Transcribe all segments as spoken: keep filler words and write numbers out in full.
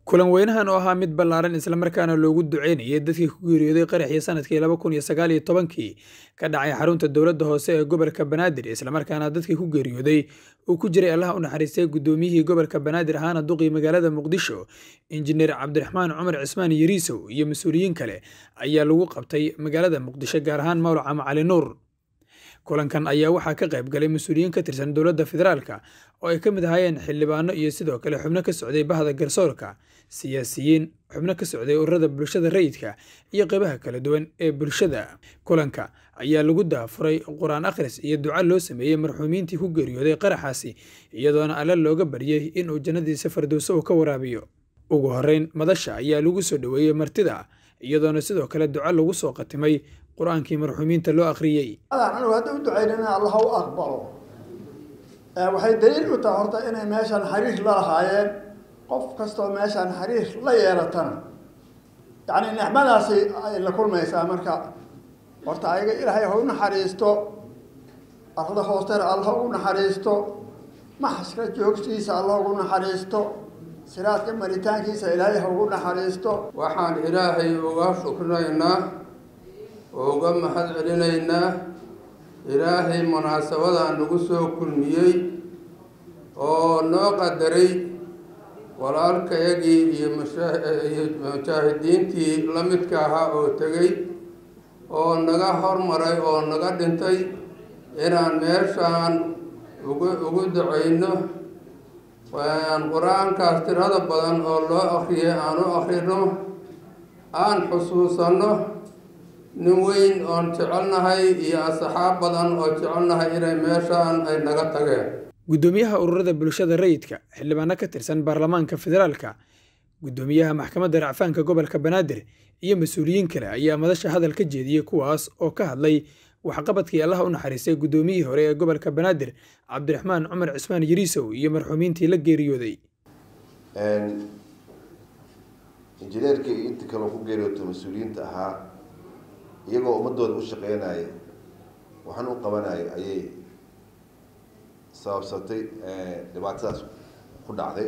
kulan weynahan oo ahaa mid ballaaran isla markaana loogu duceynayay dadkii ku geeriyooday qaraxii sanadkii laba kun iyo sagaal iyo tobankii ka dhacay xarunta dowladda hoose ee gobolka Banaadir isla markaana dadkii ku geeriyooday uu ku jiray Allah u naxariistay gudoomiyihii gobolka Banaadir ahaana duqii magaalada Muqdisho injineer Cabdiraxmaan Cumar Cismaan Yariisow iyo mas'uuliyiin kale ayaa lagu qabtay magaalada Muqdisho gaar ahaan Mawlaca Macali Nuur. kulankan ayaa waxaa ka qayb galay mas'uuliyiin ka tirsan dowladda federaalka oo ay ka mid ahaayeen xildhibaano iyo sidoo kale xubno ka socday bahda garsoorka, siyaasiyiin, xubno ka socday ururada bulshada rayidka iyo qaybaha kala duwan ee bulshada. kulanka ayaa lagu daafuray quraan akhris iyo duco loo sameeyay marxuumiintii ku geeriyooday qaraxaasi iyadoona alle looga baryay in uu jannadiisa firdawso uu ka waraabiyo. ugu horeyn madasha ayaa lagu soo dhaweeyay martida iyadoona sidoo kale duco lagu soo qatimay quraankii marxuumiinta loo akhriyay. anagu hadda u duceynana Allah u aqbalo ee waxay daliil u tahay horta inay meeshan xariir la lahaayeen qof kasto meeshan xariir la yeelatan yaani nixmadaasi ay la kulmaysaa marka horta ayaga Ilaahay ha u naxariisto arda hoosteer Allah u naxariisto maxashka joogtiisa Allah u naxariisto siraadka maritaankiisa Ilaahay ha u naxariisto. waxaan Ilaahay uga shukriyeynaa uga mahad celinaynaa Ilaahay munaasabada nagu soo kulmiyay oo noo qadaray walaalkayagii iyo mujaahidiintii la midka ahaa oo tagay oo naga hormaray oo naga dhintay inaan meeshaan ugu ugu duceyno waan quraankaas tirada badan oo loo akhriyay aan u akhrino aan xusuusanno nin weyn oon jecelnahay iyo asxaab badan oo jecelnahay inay meeshaan ay naga tageen. gudoomiyaha ururada bulshada rayidka, xildhibaano ka tirsan baarlamaanka federaalka, gudoomiyaha maxkamadda racfaanka gobolka Banaadir iyo mas'uuliyiin kale ayaa madasha hadal ka jeediyay kuwaas oo ka hadlay waxqabadkii Allah u naxariistay gudoomiyihii hore ee gobolka Banaadir Cabdiraxmaan Cumar Cismaan Yariisow iyo marxuumiintii la geeriyooday. een injineerkii inta kale ku geeriyooday mas'uuliyiinta ahaa iyagoo ummadooda u shaqeynaya waxaan u qabanay ayay sababsatay dhibaatadaas ku dhacday.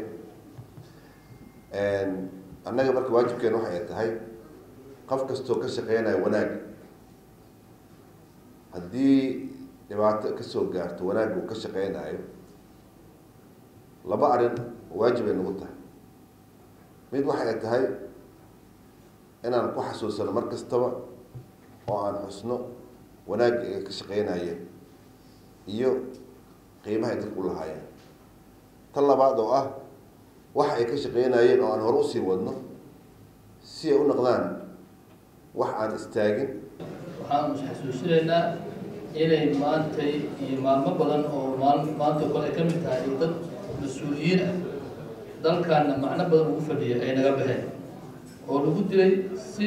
een annaga marka waajibkeena waxa ay tahay qof kastoo ka shaqeynaya wanaag haddii dhibaato ka soo gaarto wanaag uu ka shaqeynayo laba arrin waajib ay nagu tahay. mid waxa ay tahay inaan ku xasuusano mar kastaba oo aan xusno wanaagga ay ka shaqeynayeen iyo qiimaha ay dadku u lahaayeen. tan labaad oo ah waxa ay ka shaqeynayeen oo aan hore usii wadno si ay u noqdaan wax aan istaagin. waxaan xasuusinaynaa inay maantay iyo maalmo badan oo maanta kale ka mid tahay dad mas'uuliyiin ah dalkaana macno badan ugu fadhiya ay naga baxeen oo lagu dilay si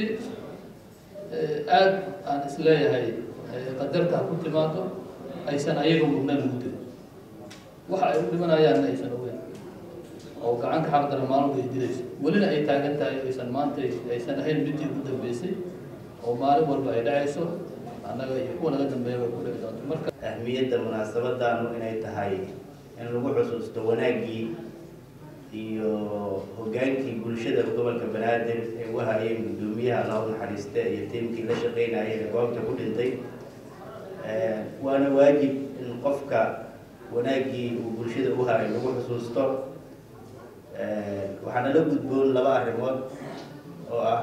aad aan isleeyahay qadarta ku timaado aysan ayaga mudnaan ugu dilay waxa ay u dhimanayaan aysan ogeyn oo gacanka xaqdara maalmo ay dilayso welina ay taagan tahay aysan maanta aysan ahayn midii ugu dambeysay oo maalin walba ay dhacayso annaga iyo kuwa naga dambeeya way ku dhici doonto. marka ahmiyadda munaasabadaanu inay tahay in lagu xusuusto wanaaggii iyo hogaankii bulshada gobolka Banaadir ee u hayay gudoomiyaha Allah u naxariista iyo tiimkii la shaqeynayay ee goobta ku dhintay. waana waajib in qofka wanaaggii uu bulshada u hayay lagu xusuusto. waxaana la gudboon laba arrimood oo ah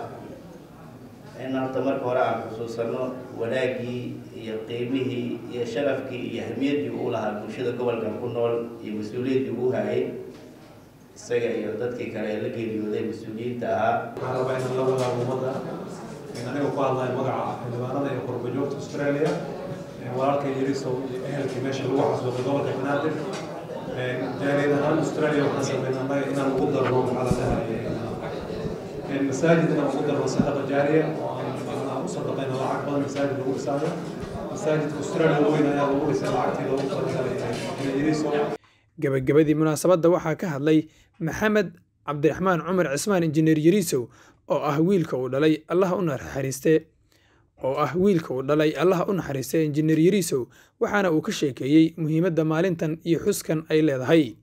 in horta marka hore aan xusuusano wanaaggii iyo qiimihii iyo sharafkii iyo ahmiyaddii uu lahaa bulshada gobolkan ku nool iyo mas-uuliyaddii uu hayay isaga iyo dadkii kale ee la geeriyooday mas-uuliyiinta ahaa. waxaan rabaa inaan la wadaago ummadda in aniga ku hadlayo magaca xildhibaanada iyo qurbo-joogta Australia walaalkay Yariisow iyo ehelkii meesha lagu xasuuqay gobolka Banaadir. jaaliyad ahaan Australia waxaan sameynaa annaga inaan ugu darno maxaa la dhahay masaajid inaan ugu darno sadaqa jaariya oo aan u sadaqayno lacag badan masaajid lagu dhisaayo. masaajidka Australia weyn ayaa lagu dhisay lacagtii loogu talagalay Yariisow. gabagabadii munaasabadda waxaa ka hadlay Maxamed Cabdiraxmaan Cumar Cismaan injineer Yariisow oo ah wiilka uu dhalay Allah u naxariistay oo ah wiilka uu dhalay Allah u naxariistay injineer Yariisow waxaana uu ka sheekeeyay muhiimadda maalintan iyo xuskan ay leedahay.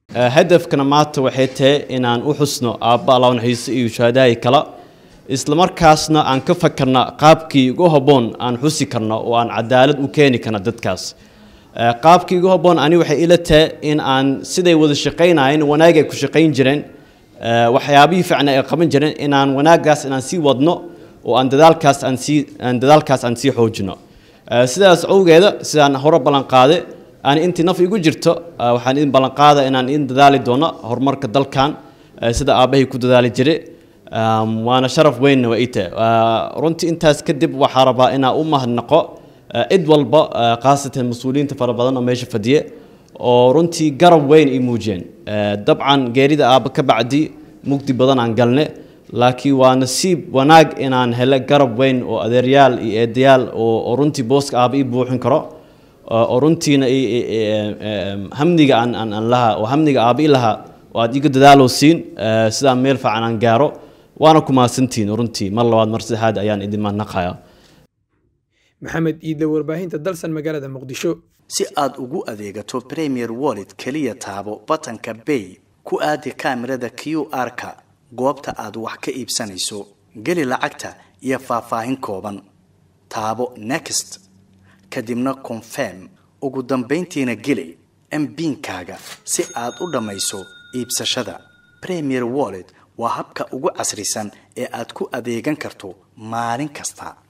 hadafkana maanta waxay tahay inaan u xusno aabba Allah naxariisto iyo shuhadaay kala isla markaasna aan ka fakarna qaabkii ugu haboon aan xusi karno oo aan cadaalad u keeni karno dadkaas qaabkii ugu haboon ani waxay ila tahay in aan siday wada shaqeynayeen wanaag ay ku shaqeyn jireen waxyaabihii fiicnaa ay qaban jireen inaan wanaagaas inaan sii wadno oo aan dadaalkaas aan sii aan dadaalkaas aan sii xoojino sidaas awgeeda sidaan hore ballan qaaday aan intii naf igu jirto waxaan idin ballan qaadaa inaan idin dadaali doono horumarka dalkan sida aabahay ku dadaali jiray waana sharaf weyn waa ita runtii intaas kadib waxaa rabaa inaan u mahadnaqo cid walba qaasatan mas'uuliyiinta fara badan oo meesha fadhiya oo runtii garab weyn i muujiyeen dabcan geerida aaba ka bacdi mugdi badan aan galne laakiin waa nasiib wanaag inaan helo garab weyn oo adeeryaal iyo eedayaal oo runtii booska aaba i buuxin karo oo runtiina hamniga aan aan laha oo hamniga aaba i laha oo aad iga dadaalo siin sidaan meel fiican aan gaaro waana ku maasantiin runtii mar labaad mar saddexaad ayaan idin mahadnaqayaa maxamed iidle warbaahinta dalsan magaalada muqdisho si aad ugu adeegato Premier Wallet kaliya taabo batanka Pay ku aadi kaamirada Q R-ka goobta aad wax ka iibsanayso gali lacagta iyo faahfaahin kooban taabo Next kadibna Confirm ugu dambeyntiina gali M PIN-kaaga si aad u dhamayso iibsashada Premier Wallet waa habka ugu casrisan ee aad ku adeegan karto maalin kasta.